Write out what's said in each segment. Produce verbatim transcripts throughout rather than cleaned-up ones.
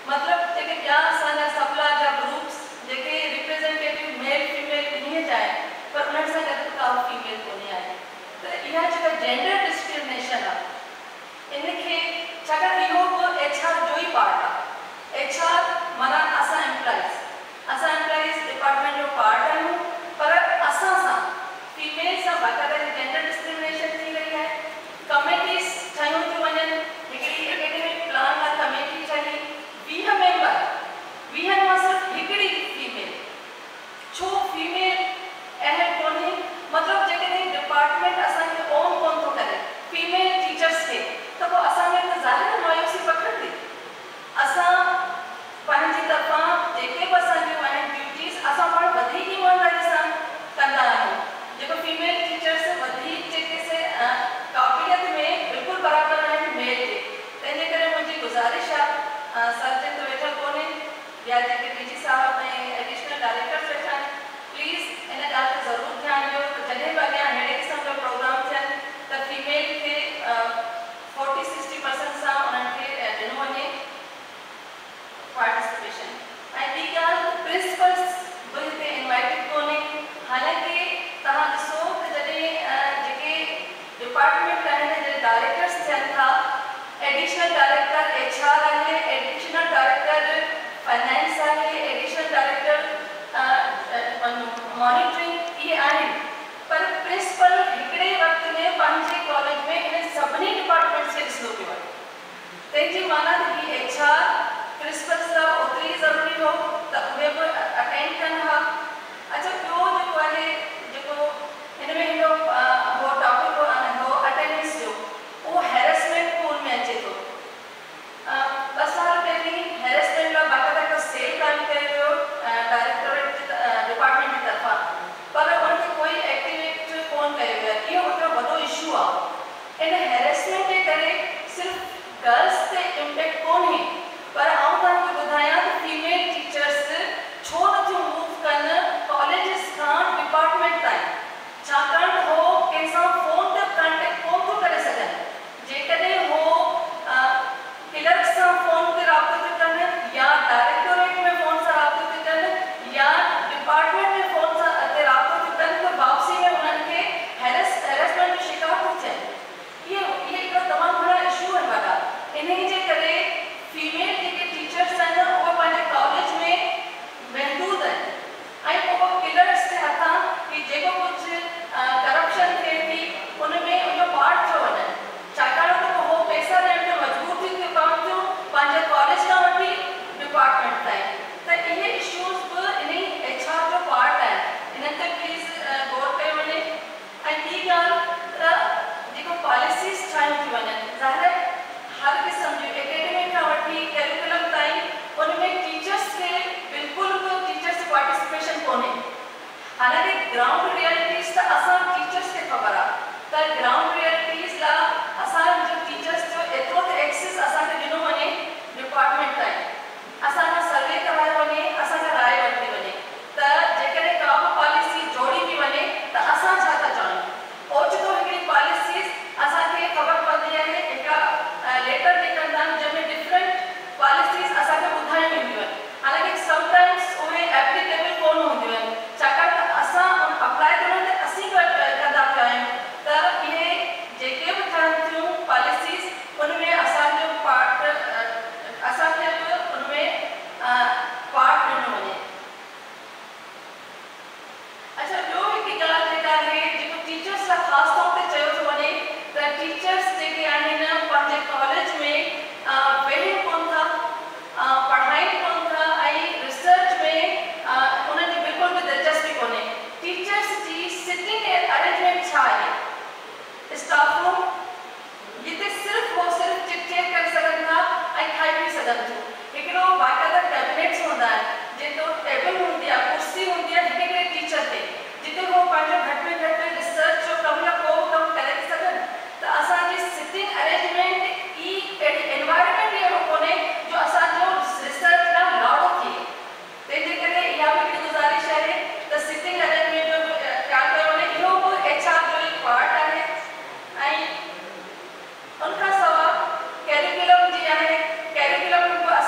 मतलब जेके ॿिया असांजा सप्ला जा ग्रुप्स जेके रिप्रेज़ेंटेटिव मेल फीमेल ईअं जा आहिनि पर उन्हनि सां गॾु का फीमेल कोन्हे आहे त इहा जेका जेंडर डिस्क्रिमिनेशन आहे इनखे छाकाणि इहो बि एच आर जो ई पार्ट आहे। एच आर माना असां एम्प्लॉइज़ असां एम्प्लॉइज़ डिपार्टमेंट जो पार्ट आहियूं पर असां सां फीमेल सां बाक़ाइदा जेंडर डिस्क्रिमिनेशन थी रही आहे। कमेटीज़ ठाहियूं थियूं वञनि हिकिड़ी एकेडमिक प्लान लाइ कमेटी ठही वीह मेंबर वीहनि मां सिर्फ़ु हिकिड़ी फीमेल छो फीमेल अहम कोन्हे मतिलबु जेकॾहिं डिपार्टमेंट असांखे ओन कोन थो करे फीमेल टीचर्स खे त पोइ असांखे त ज़ाहिर मायूसी पकड़ंदी। असां पंहिंजी तरफ़ां जेके बि असांजूं आहिनि ड्यूटीज़ असां पाण वधीक ईमानदारी सां कंदा आहियूं। जेको फीमेल टीचर्स वधीक जेके से क़ाबिलियत में बिल्कुलु बराबरि आहिनि मेल जे तंहिंजे करे मुंहिंजी गुज़ारिश आहे सर्जन त वेठल कोन्हे या जेके डी जी साहब ऐं एडिशनल डायरेक्टर्स वेठा आहिनि प्लीज़ इन ॻाल्हि ते ज़रूरु ध्यानु ॾियो त जॾहिं बि अॻियां अहिड़े क़िस्म जा प्रोग्राम थियनि त फीमेल खे फोर्टी सिक्सटी परसेंट सां उन्हनि खे ॾिनो वञे पार्टिसिपेशन। ऐं ॿी ॻाल्हि प्रिंसिपल्स बि हिते इनवाइटेड कोन्हे हालांकि तव्हां ॾिसो त जॾहिं जेके डिपार्टमेंट आहिनि जॾहिं डायरेक्टर्स थियनि था एडिशनल डायरेक्टर एच आर आहे एडिशनल डायरेक्टर फाइनेंस आहे एडिशनल डायरेक्टर मॉनिटरिंग इहे आहिनि पर प्रिंसिपल हिकिड़े वक़्त में पंहिंजे कॉलेज में इन सभिनी डिपार्टमेंट्स खे ॾिसणो पियो आहे तंहिंजी माना त हीअ एच आर प्रिंसिपल सां ओतिरी ज़रूरी हो त उहे बि अटेंड कनि हा। अच्छा ॿियो जेको आहे जेको हिन में हिकिड़ो उहो टॉपिक हो अटेंडेंस जो उहो हैरेसमेंट स्कूल में अचे थो। ॿ साल पहिरीं हैरेसमेंट लाइ बाक़ाइदा हिकु सेल काइम कयो वियो डायरेक्टोरेट डिपार्टमेंट जी तरफ़ां पर उनखे कोई एक्टिवेट कोन कयो वियो आहे। इहो हिकिड़ो वॾो इशू आहे। इन हैरेसमेंट जे करे सिर्फ़ु गर्ल्स ते इम्पैक्ट कोन्हे पर आउं तव्हांखे ॿुधायां त फीमेल टीचर्स छो नथियूं मूव कनि कॉलेजिस खां डिपार्टमेंट ताईं छाकाणि हो कंहिंसां फ़ोन ते कॉन्टेक्ट कोन थो करे सघनि। जेकॾहिं हो क्लर्क सां फ़ोन ते राब्तो थी कनि या डायरेक्टोरेट में फ़ोन सां राब्तो थी कनि या डिपार्टमेंट में फ़ोन सां ते राब्तो थी कनि त वापसी में उन्हनि खे हैरेस हैरेसमेंट जो शिकार थो थियनि। इहे इहे हिकिड़ा तमामु घणा इशू आहिनि वॾा। इन जे करे फीमेल जेके टीचर्स आहिनि उहे पंहिंजे कॉलेज में महदूद आहिनि ऐं पोइ क्लर्क्स जे हथां कि जेको कुझु करप्शन थिए थी उन में उनजो पार्ट थो वञे छाकाणि त हो पैसा ॾियण ते मजबूर थी थियूं पवनि थियूं पंहिंजे कॉलेज खां वठी डिपार्टमेंट ताईं त इहे इशूज़ बि इन एच आर जो पार्ट आहिनि। इन्हनि ते प्लीज़ गौर कयो वञे। ऐं ॿी ॻाल्हि त जेको पॉलिसीज़ ठाहियूं थी वञनि ज़ाहिर हर क़िस्म जूं एकेडमिक खां वठी कैरिकुलम ताईं उन में टीचर्स खे बिल्कुलु बि टीचर्स पार्टिसिपेशन कोन्हे। हालांकि ग्राउंड रियलिटीज़ त असां टीचर्स खे ख़बर आहे त ग्राउंड रियलिटीज़ लाइ असांजो टीचर्स जो एतिरो त एक्सेस असांखे ॾिनो वञे डिपार्टमेंट ताईं असांजो सर्वे करायो वञे असांखे राय वठी वञे त जेकॾहिं का बि पॉलिसी जोड़ी थी वञे त असां छा था चवूं। ओचितो हिकिड़ी पॉलिसीज़ असांखे ख़बर पवंदी आहे हिकु लेटर निकिरंदा आहिनि जंहिंमें डिफरेंट पॉलिसीज़ असांखे ॿुधायूं वेंदियूं आहिनि। हालांकि समटाइम्स उहे एप्लीकेबल कोन हूंदियूं आहिनि छाकाणि त असां अप्लाई करण ते असीं कंदा पिया आहियूं त इहे जेके बि ठहनि थियूं पॉलिसीज़ उनमें असांजो पार्ट असांखे बि उनमें पार्ट ॾिनो वञे। अच्छा ॿियो हिकु ॻाल्हि जेका आहे जेको टीचर्स लाइ ख़ासि तौर ते चयो थो वञे त टीचर्स जेके आहिनि पंहिंजे कॉलेज में वेही कोन था पढ़ाई कोन था ऐं रिसर्च में उन्हनि जी बिल्कुलु बि दिलचस्पी कोन्हे। टीचर्स जी सिटिंग अरेंजमेंट छा आहे स्टाफ रूम जिते सिर्फ़ु हो सिर्फ़ु चिट चैट करे सघनि था ऐं खाई पी सघनि थियूं। हिकिड़ो बाक़ाइदा कैबिनेट्स हूंदा आहिनि जिते टेबल हूंदी आहे कुर्सी हूंदी आहे हिकिड़े हिकिड़े टीचर ते जिते हो पंहिंजो घटि में घटि रिसर्च जो कमु या को बि कमु करे सघनि त असांजी सिटिंग अरेंजमेंट ई एनवायरमेंट अहिड़ो कोन्हे जो असांजो रिसर्च लाइ लाड़ो थिए। तंहिंजे करे इहा बि हिकिड़ी गुज़ारिश आहे त सिटिंग अरेंजमेंट जो बि ख़्यालु कयो वञे। इहो बि एच आर जो हिकु पार्ट आहे। ऐं उनखां सवाइ कैरिकुलम जी आहे कैरिकुलम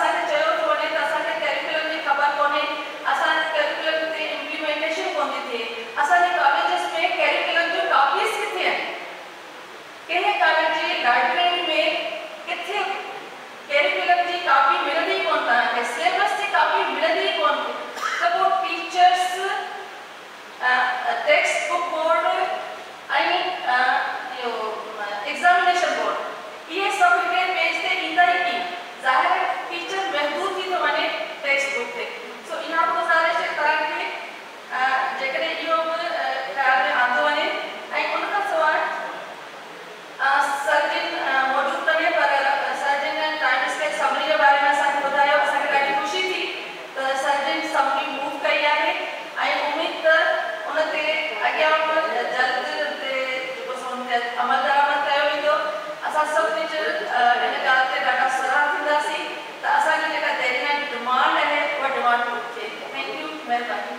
महिरबानी